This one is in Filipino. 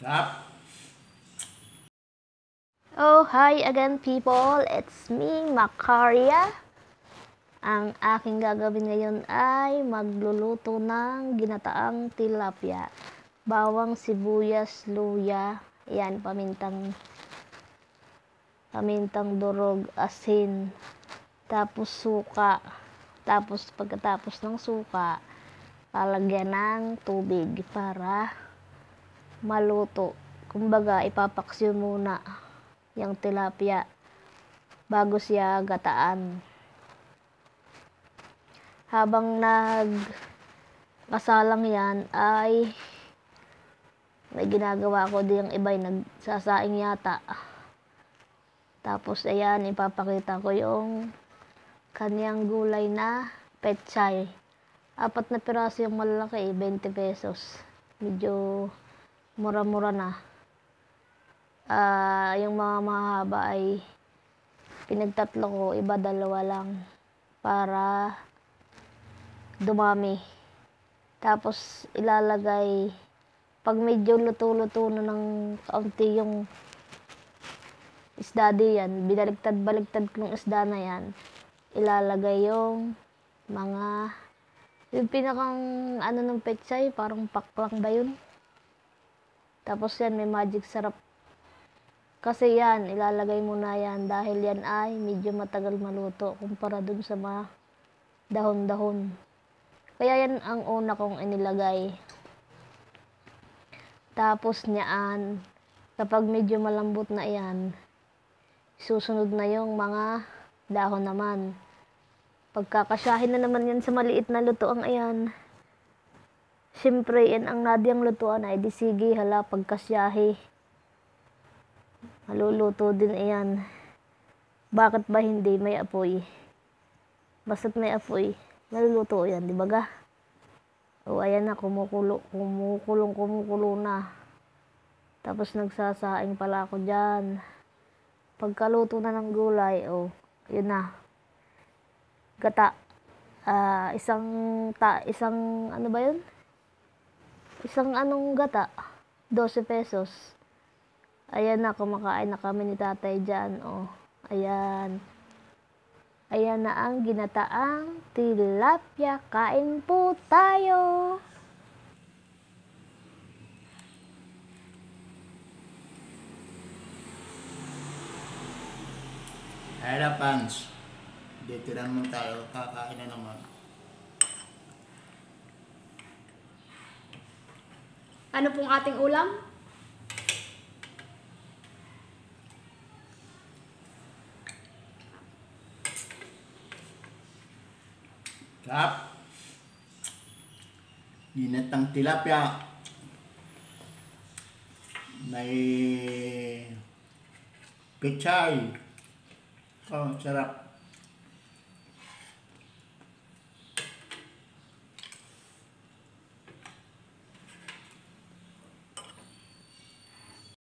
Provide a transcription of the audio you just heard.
Kap. Oh, hi again people! It's me, Macaria. Ang aking gagawin ngayon ay magluluto ng ginataang tilapia. Bawang, sibuyas, luya, yan, pamintang durog, asin, tapos suka. Tapos pagkatapos ng suka, lalagyan ng tubig para maluto. Kumbaga, ipapaksiw muna yung tilapia bago siya gataan. Habang nagkasalang yan ay may ginagawa ko din yung iba'y nagsasaing yata. Tapos ayan, ipapakita ko yung kaniyang gulay na pechay. 4 na piraso yung malalaki, 20 pesos. Medyo mura-mura na. Yung mga mahaba ay pinagtatlo ko, iba 2 lang para dumami. Tapos ilalagay pag medyo luto-luto na ng kaunti yung isda diyan, binaligtad-baligtad kong isda na yan, ilalagay yung pinakang ng pechay, parang paklang ba yun? Tapos yan, may magic sarap. Kasi yan, ilalagay mo na yan dahil yan ay medyo matagal maluto kumpara dun sa mga dahon-dahon. Kaya yan ang una kong inilagay. Tapos niyaan, kapag medyo malambot na yan, susunod na yung mga dahon naman. Pagkakasyahin na naman yan sa maliit na lutuan, ayan. Siyempre, yan ang nadyang lutuan ay di sige, hala, pagkasyahi. Maluluto din iyan. Bakit ba hindi may apoy? Basta't may apoy, maluluto yan, di ba ga? O ayan na, kumukulo na. Tapos nagsasaing pala ako dyan. Pagkaluto na ng gulay, yun na. Gata. Isang ano ba yun? Isang gata? 12 pesos. Ayan na, kumakain na kami ni tatay dyan. Ayan. Ayan na ang ginataang tilapia. Kain po tayo! Hello, fans. Dito na naman tayo. Kakain na naman. Ano pong ating ulam? Kap. Ginatang tilapia. May pechay. Sarap.